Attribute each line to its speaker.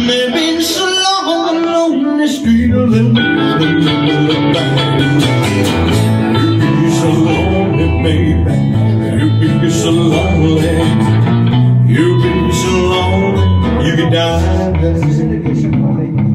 Speaker 1: They've been so long alone the street of the night. You've been so lonely, baby. You've been so lonely. You've been so lonely, you could die.